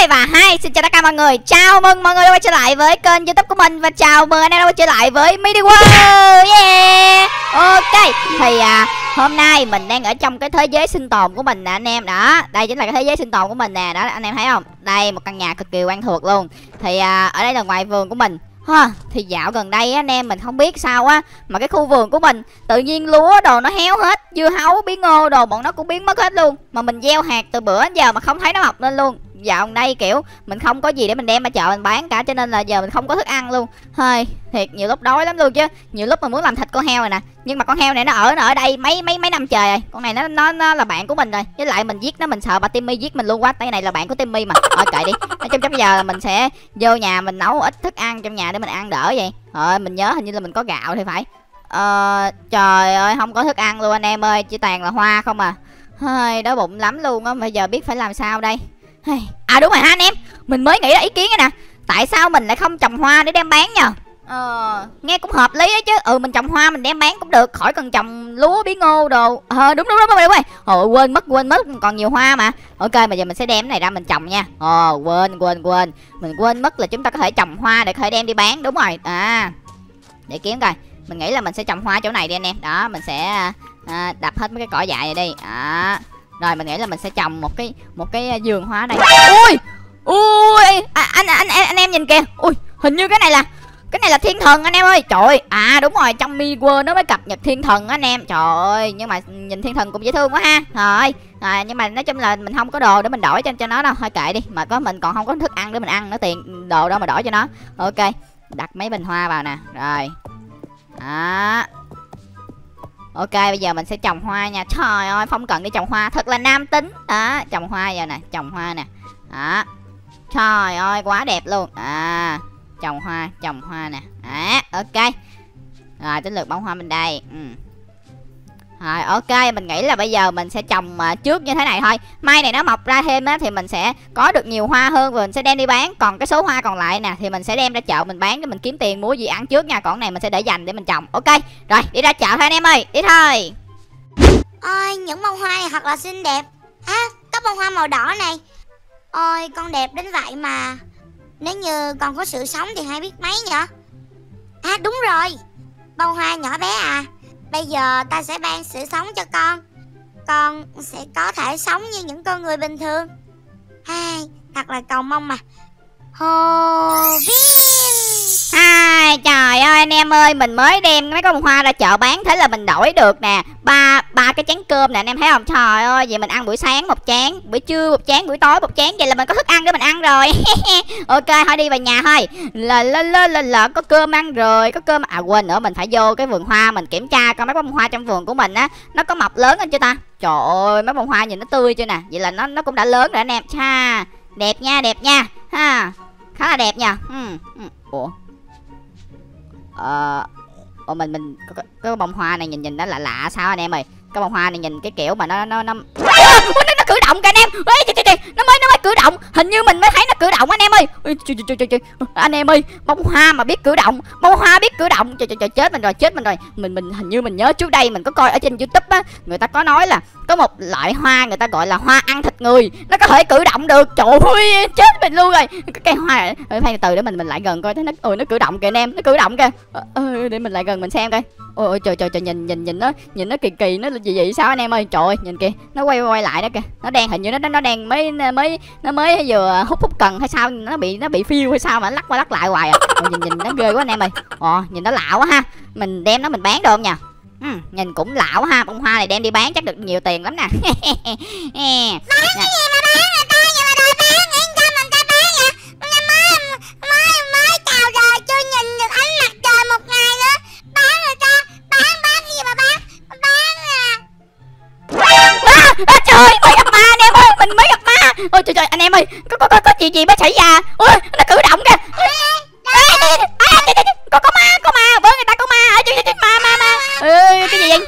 và xin chào tất cả mọi người. Chào mừng mọi người đã quay trở lại với kênh YouTube của mình. Và chào mừng anh em đã quay trở lại với Mini World. Yeah. Ok. Thì hôm nay mình đang ở trong cái thế giới sinh tồn của mình nè anh em. Đó, đây chính là cái thế giới sinh tồn của mình nè. Đó, anh em thấy không? Đây, một căn nhà cực kỳ quen thuộc luôn. Thì ở đây là ngoài vườn của mình. Thì dạo gần đây anh em mình không biết sao á mà cái khu vườn của mình tự nhiên lúa đồ nó héo hết, dưa hấu bí ngô đồ bọn nó cũng biến mất hết luôn. Mà mình gieo hạt từ bữa đến giờ mà không thấy nó mọc lên luôn. Dạo gần đây kiểu mình không có gì để mình đem ra chợ mình bán cả, cho nên là giờ mình không có thức ăn luôn. Hơi thiệt, nhiều lúc đói lắm luôn chứ. Nhiều lúc mình muốn làm thịt con heo này nè, nhưng mà con heo này nó ở đây mấy năm trời rồi. Con này nó là bạn của mình rồi, với lại mình giết nó mình sợ bà Timmy giết mình luôn quá. Cái này là bạn của Timmy mà. Thôi kệ đi. Nói chung chắc bây giờ là mình sẽ vô nhà mình nấu ít thức ăn trong nhà để mình ăn đỡ vậy. Mình nhớ hình như là mình có gạo thì phải. Trời ơi, không có thức ăn luôn anh em ơi, chỉ toàn là hoa không à. Hơi đói bụng lắm luôn á. Bây giờ biết phải làm sao đây. Đúng rồi ha anh em, mình mới nghĩ ra ý kiến nè. Tại sao mình lại không trồng hoa để đem bán nhờ? Nghe cũng hợp lý ấy chứ. Mình trồng hoa mình đem bán cũng được, khỏi cần trồng lúa bí ngô đồ. Đúng rồi. Quên mất còn nhiều hoa mà. Ok, bây giờ mình sẽ đem cái này ra mình trồng nha. Quên mình quên mất là chúng ta có thể trồng hoa để có thể đem đi bán. Đúng rồi. Để kiếm coi. Mình nghĩ là mình sẽ trồng hoa chỗ này đi anh em. Đó, mình sẽ đập hết mấy cái cỏ dại này đi. Rồi mình nghĩ là mình sẽ trồng một cái vườn hoa này. Ui, anh em nhìn kìa. Ui, hình như cái này là thiên thần anh em ơi. Trời ơi, đúng rồi, trong Mi World nó mới cập nhật thiên thần anh em. Trời ơi, nhưng mà nhìn thiên thần cũng dễ thương quá ha. Nhưng mà nói chung là mình không có đồ để mình đổi cho nó đâu. Thôi kệ đi, mà mình còn không có thức ăn để mình ăn, nó tiền đồ đâu mà đổi cho nó. Ok, đặt mấy bình hoa vào nè. Rồi. Ok, bây giờ mình sẽ trồng hoa nha. Trời ơi, Phong cần đi trồng hoa thật là nam tính. Trồng hoa giờ nè, trồng hoa nè. Trời ơi, quá đẹp luôn. Trồng hoa nè. Ok. Rồi, đến lượt bông hoa mình đây. Rồi, ok, mình nghĩ là bây giờ mình sẽ trồng trước như thế này thôi. Mai này nó mọc ra thêm á thì mình sẽ có được nhiều hoa hơn và mình sẽ đem đi bán. Còn cái số hoa còn lại nè thì mình sẽ đem ra chợ mình bán để mình kiếm tiền mua gì ăn trước nha. Còn này mình sẽ để dành để mình trồng. Ok, rồi đi ra chợ thôi anh em ơi, đi thôi. Ôi, những bông hoa này thật là xinh đẹp. Có bông hoa màu đỏ này. Ôi, con đẹp đến vậy mà. Nếu như còn có sự sống thì hay biết mấy nhở. Đúng rồi, bông hoa nhỏ bé à. Bây giờ ta sẽ ban sự sống cho con. Con sẽ có thể sống như những con người bình thường. Thật là cầu mong mà. Hồ Viên. Trời ơi anh em ơi, mình mới đem mấy con bông hoa ra chợ bán, thế là mình đổi được nè ba cái chén cơm nè anh em thấy không. Trời ơi, vậy mình ăn buổi sáng một chén, buổi trưa một chén, buổi tối một chén, vậy là mình có thức ăn để mình ăn rồi. Ok, thôi đi về nhà thôi. Là có cơm ăn rồi, có cơm. Quên nữa, mình phải vô cái vườn hoa mình kiểm tra coi mấy bông hoa trong vườn của mình á nó có mọc lớn hơn chưa ta. Trời ơi, mấy bông hoa nhìn nó tươi chưa nè. Vậy là nó cũng đã lớn rồi anh em. Đẹp nha. Khá là đẹp nha. Mình cái bông hoa này nhìn nó lạ sao anh em ơi. Cái bông hoa này nhìn cái kiểu mà nó cử động kìa anh em. Nó mới cử động. Hình như mình mới thấy nó cử động anh em ơi. Trời. Anh em ơi, bông hoa mà biết cử động. Trời, chết mình rồi. Mình hình như mình nhớ trước đây mình có coi ở trên YouTube á, người ta có nói là có một loại hoa người ta gọi là hoa ăn thịt người, nó có thể cử động được. Trời ơi, chết mình luôn rồi. Cái hoa phải từ để mình lại gần coi thấy nó cử động kìa anh em, nó cử động kìa. Để mình lại gần mình xem coi. Ôi trời, nhìn nó kỳ nó gì vậy sao anh em ơi. Trời ơi, nhìn kìa, nó quay lại đó kìa. Nó đang hình như nó đang mới vừa hút cần hay sao, nó bị phiêu hay sao mà lắc qua lắc lại hoài à. Nhìn nó ghê quá anh em ơi. Nhìn nó lạ quá ha. Mình đem nó mình bán được không nhờ? Nhìn cũng lạ quá ha. Bông hoa này đem đi bán chắc được nhiều tiền lắm nè. Bán cái gì mà bán người ta, nhưng mà đòi bán, yên tâm mình ta bán vậy. Mới chào đời chưa nhìn được ánh mặt trời một ngày nữa. Bán người ta, bán cái gì mà bán Trời, mới gặp ma anh em ơi, mình mới gặp ma. Ôi trời anh em ơi, có gì mới xảy ra. Ôi, nó cử động kìa. Có ma, với người ta có ma. Ma. Cái gì vậy?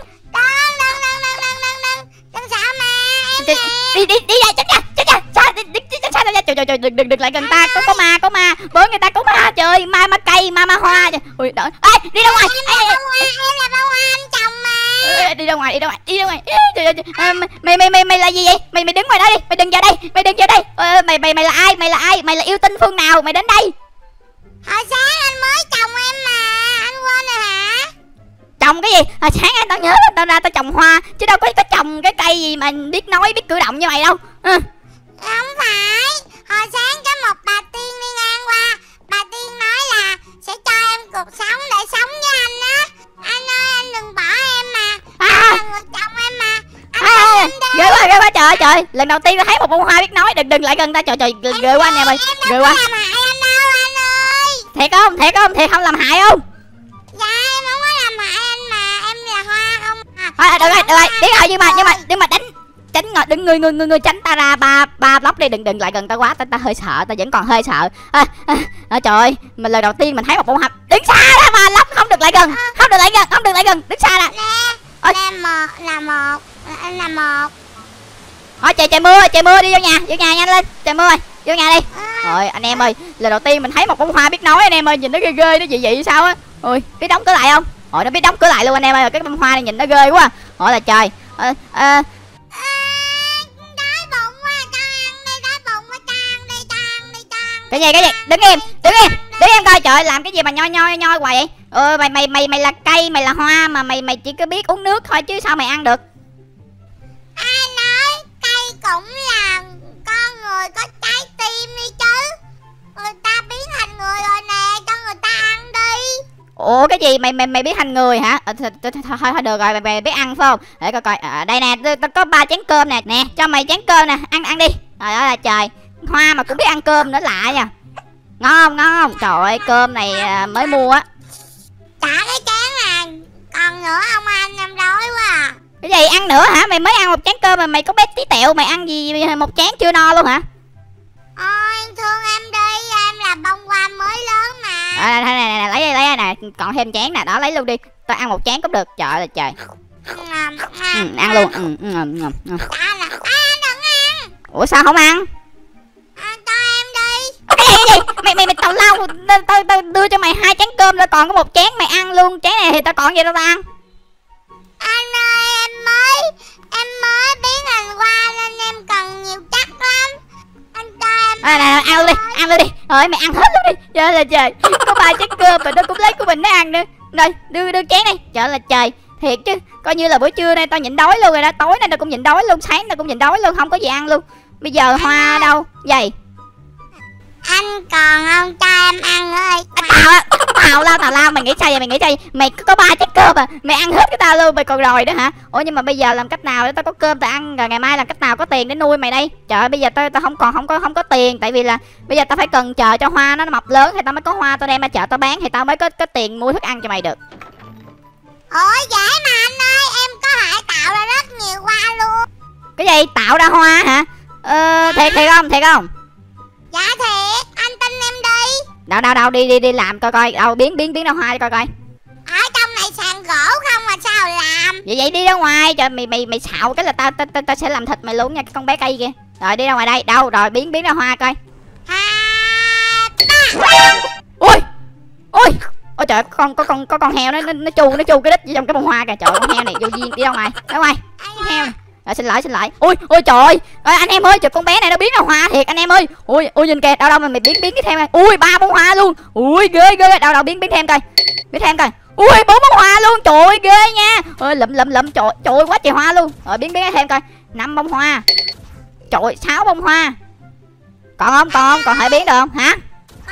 Đừng sợ ma. Đi ra, chết nha. Sao trời đừng lại gần ta, có ma với người ta có ma, trời ma cây ma hoa. Ui đợi, đi ra ngoài. Em là bông hoa anh chồng mà. Đi ra ngoài. Trời, mày là gì vậy? Mày đứng ngoài đó đi, mày đừng vào đây. Mày là ai? Mày là yêu tinh phương nào? Mày đến đây? Hồi sáng anh mới chồng em mà, anh quên rồi hả? Trồng cái gì? Hồi sáng tao nhớ tao ra tao trồng hoa chứ đâu có trồng cái cây gì mà biết nói biết cử động như mày đâu. Không phải, hồi sáng có một bà Tiên đi ngang qua, bà Tiên nói là sẽ cho em cuộc sống để sống với anh á. Anh ơi anh đừng bỏ em mà, anh là người chồng em mà. Ghê quá trời. Lần đầu tiên tao thấy một bông hoa biết nói. Đừng lại gần ta, trời ghê quá anh em ơi. Ghê quá. Em làm hại anh đâu anh ơi. Thiệt không làm hại không? Dạ em không có làm hại anh mà, em là hoa không à. Thôi được rồi, biết rồi, nhưng mà tránh người tránh ta ra ba block đi, đừng lại gần ta quá, ta hơi sợ, ta vẫn còn hơi sợ. Trời ơi, mình lần đầu tiên mình thấy một bông hoa. Đứng xa ra mà lắm, không được lại gần, đứng xa ra. Em là một. Thôi trời mưa đi vô nhà nhanh lên, trời mưa rồi, vô nhà đi. Rồi anh em ơi, lần đầu tiên mình thấy một bông hoa biết nói anh em ơi, nhìn nó ghê nó dị sao á. Ôi, biết đóng cửa lại không? Nó biết đóng cửa lại luôn anh em ơi, cái bông hoa này nhìn nó ghê quá. Là trời. Đói bụng quá, cho ăn đi, đói bụng quá, cho ăn đi. Cái gì? Đứng im coi, trời, làm cái gì mà nhoi hoài vậy? Mày là cây, mày là hoa mà mày chỉ có biết uống nước thôi chứ sao mày ăn được? Ai nói cây cũng là con người có trái tim đi chứ. Người ta biến thành người rồi nè, cho người ta ăn đi. Ủa cái gì mày biết thành người hả? Thôi được rồi, mày biết ăn phải không? Để coi đây nè, tao có 3 chén cơm nè, cho mày chén cơm nè, ăn đi. Trời ơi là trời, hoa mà cũng biết ăn cơm nữa lạ nha. Ngon không? Trời ơi, cơm này mới mua á. Trả cái chén này, còn nữa không anh, em đói quá à. Cái gì ăn nữa hả? Mày mới ăn một chén cơm mà mày có bé tí tẹo, mày ăn gì một chén chưa no luôn hả? Ôi thương em đi, em là bông hoa mới lớn mà. Nè, lấy đây nè, còn thêm chén nè, đó lấy luôn đi. Tao ăn một chén cũng được, trời ơi là trời. Ăn luôn. Anh đừng ăn. Ủa sao không ăn? Cho em đi. Cái gì? Mày tào lao, tao đưa cho mày 2 chén cơm rồi còn có một chén mày ăn luôn, chén này thì tao còn gì đâu tao ăn. Anh ơi em mới biến thành hoa nên em cần nhiều chất lắm. Anh cho em. Ăn luôn đi. Rồi mày ăn hết luôn đi. Trời là trời, có 3 chén cơm mà nó cũng lấy của mình nó ăn nữa. Rồi đưa chén này. Trời là trời, thiệt chứ, coi như là bữa trưa nay tao nhịn đói luôn rồi đó, tối nay tao cũng nhịn đói luôn, sáng tao cũng nhịn đói luôn, không có gì ăn luôn. Bây giờ hoa đâu? Vậy anh còn không cho em ăn ơi. Tào lao mày nghĩ sao vậy? Mày có 3 chén cơm à, mày ăn hết cái tao luôn, mày còn rồi đó hả? Ủa nhưng mà bây giờ làm cách nào để tao có cơm tao ăn, rồi ngày mai làm cách nào có tiền để nuôi mày đây? Trời ơi, bây giờ tao không có tiền, tại vì là bây giờ tao phải cần chờ cho hoa nó mọc lớn thì tao mới có hoa, tao đem ra chợ tao bán thì tao mới có tiền mua thức ăn cho mày được. Ủa dễ mà anh ơi, em có thể tạo ra rất nhiều hoa luôn. Cái gì? Tạo ra hoa hả? Thiệt không? Dạ thiệt, anh tin em đi. Đâu đi làm coi đâu, biến ra hoa đi coi. Ở trong này sàn gỗ không mà sao làm? Vậy đi ra ngoài, trời mày xạo cái là tao sẽ làm thịt mày luôn nha, cái con bé cây kia. Rồi đi ra ngoài đây, đâu rồi biến ra hoa coi. 2, 3. Ôi trời, có con heo nó chu cái đít trong cái bông hoa kìa. Trời, con heo này vô duyên, đi ra ngoài con heo này. Rồi xin lỗi. Ôi trời ơi anh em ơi, trời con bé này nó biến ra hoa thiệt anh em ơi. Ôi nhìn kìa, đâu mà mày biến cái thêm. Ui 3 bông hoa luôn. Ui ghê, đâu biến thêm coi. Ui 4 bông hoa luôn, trời ơi ghê nha. Ơi lụm trời quá trời hoa luôn. Rồi biến thêm coi. 5 bông hoa. Trời 6 bông hoa. Còn không? Còn thể biến được không hả?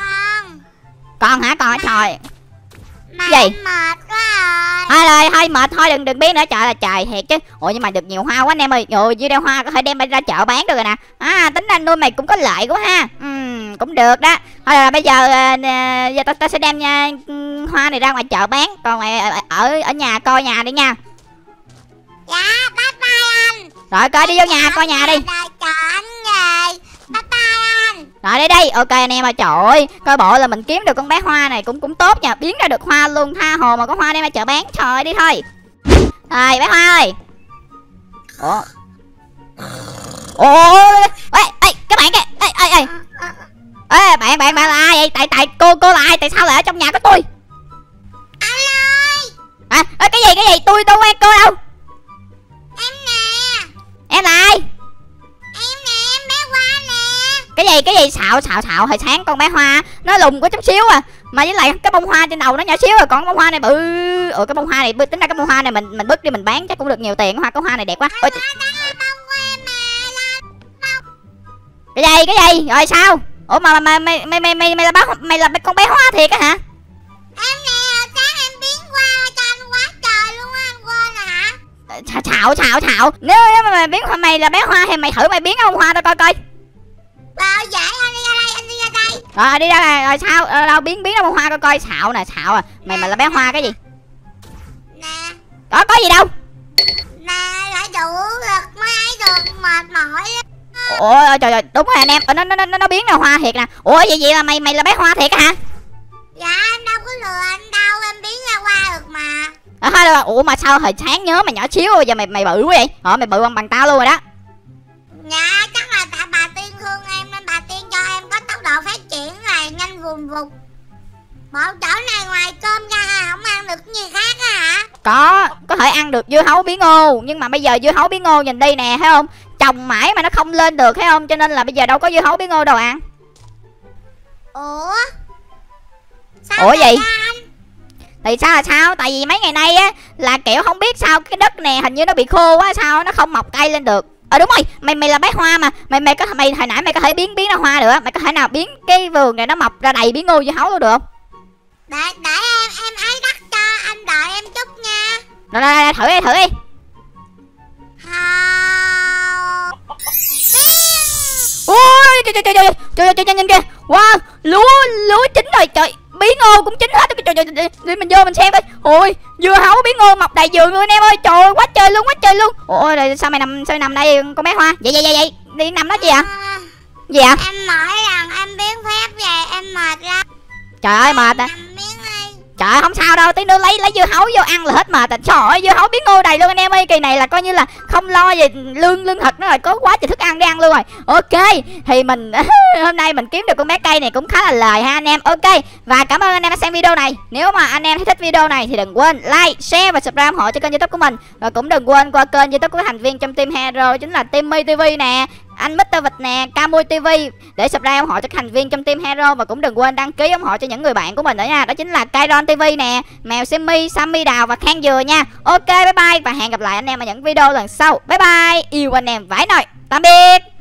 Còn hả? Còn hả trời. Mà gì? Mệt quá rồi. Thôi mệt thôi, đừng biến nữa, trời là trời thiệt chứ. Ủa nhưng mà được nhiều hoa quá anh em ơi. Rồi dưới đây hoa có thể đem ra chợ bán được rồi nè. Tính ra nuôi mày cũng có lợi quá ha. Cũng được đó. Thôi là bây giờ ta sẽ đem hoa này ra ngoài chợ bán, còn mày ở nhà coi nhà đi nha. Dạ bye bye anh. Rồi coi đi vô nhà coi nhà đi. Chờ anh về. Bye bye anh. Rồi đây ok anh em ơi, trời ơi, coi bộ là mình kiếm được con bé hoa này cũng tốt nha, biến ra được hoa luôn, tha hồ mà có hoa đem ra chợ bán. Trời ơi, đi thôi. Rồi bé Hoa ơi. Ủa các bạn kìa. Ê bạn là ai vậy? Tại cô là ai? Tại sao lại ở trong nhà của tôi? Anh ơi. À cái gì? Tôi đâu quen cô đâu. Em nè. Em là ai? Em nè, em bé Hoa nè. Cái gì xạo hồi sáng con bé Hoa nó lùn có chút xíu à, mà với lại cái bông hoa trên đầu nó nhỏ xíu rồi, còn bông hoa này bự. Cái bông hoa này tính ra cái bông hoa này mình bứt đi mình bán chắc cũng được nhiều tiền. Hoa cái hoa này đẹp quá. Ôi, cái gì rồi sao? Ủa mà mày là con bé Hoa thiệt á hả? Em nè, sáng em biến qua cho anh quá trời luôn á, anh quên rồi hả? Xạo nếu mà mày biến mày là bé Hoa thì mày thử mày biến ông Hoa tao coi coi. Vậy anh đi ra đây, anh đi ra đây. Rồi đi ra rồi sao? Đâu biến ông Hoa coi coi. Xạo à. Mày là bé Hoa cái gì? Nè. Có gì đâu. Nè, lại đủ lực mai được mệt mỏi. Ủa trời đúng rồi anh em. Nó biến ra Hoa thiệt nè. Ủa vậy là mày là bé Hoa thiệt hả? Dạ em đâu có lừa anh đâu, em biến ra Hoa được mà. Ủa mà sao hồi sáng nhớ mày nhỏ xíu giờ mày bự quá vậy? Mày bự bằng tao luôn rồi đó. Dạ chắc là tại bà Tiên thương em nên bà Tiên cho em có tốc độ phát triển này nhanh vùn vụt. Bộ chỗ này ngoài cơm ra không ăn được gì khác á hả? Có thể ăn được dưa hấu bí ngô, nhưng mà bây giờ dưa hấu bí ngô nhìn đi nè, thấy không? Trồng mãi mà nó không lên được, thấy không? Cho nên là bây giờ đâu có dưa hấu bí ngô đâu ăn. Ủa? Sao gì? Thì sao là sao? Tại vì mấy ngày nay á là kiểu không biết sao cái đất nè hình như nó bị khô quá sao nó không mọc cây lên được. Đúng rồi, mày là bé Hoa mà. Mày hồi nãy mày có thể biến ra hoa được. Mày có thể nào biến cái vườn này nó mọc ra đầy bí ngô dưa hấu luôn được không? Để em ấy đất cho anh, đợi em chút nha. Rồi thử đi. Ôi trời nhìn kìa. Wow, lúa chín rồi trời. Bí ngô cũng chín hết. Trời đi mình vô mình xem coi. Ôi dưa hấu bí ngô mọc đầy vườn luôn anh em ơi. Trời ơi quá trời luôn. Ủa rồi sao mày nằm đây con bé Hoa? Vậy đi nằm đó gì ạ? Gì ạ? Em mỗi lần em biến phép về em mệt lắm. Trời ơi mệt à. Trời ơi không sao đâu, tí nữa lấy dưa hấu vô ăn là hết mệt. Trời ơi dưa hấu bí ngô đầy luôn anh em ơi. Kỳ này là coi như là không lo về lương thực nữa rồi, có quá trời thức ăn để ăn luôn rồi. Ok thì mình hôm nay mình kiếm được con bé cây này cũng khá là lời ha anh em. Ok và cảm ơn anh em đã xem video này. Nếu mà anh em thấy thích video này thì đừng quên like, share và subscribe ủng hộ cho kênh YouTube của mình. Và cũng đừng quên qua kênh YouTube của thành viên trong Team Hero, chính là Timmy TV nè, anh Mr Vịt nè, Camui TV để subscribe ủng hộ cho thành viên trong Team Hero. Và cũng đừng quên đăng ký ủng hộ cho những người bạn của mình nữa nha. Đó chính là Kairon TV nè, Mèo Simmy, Sammy Đào và Khang Dừa nha. Ok bye bye và hẹn gặp lại anh em ở những video lần sau. Bye bye, yêu anh em vãi nồi. Tạm biệt.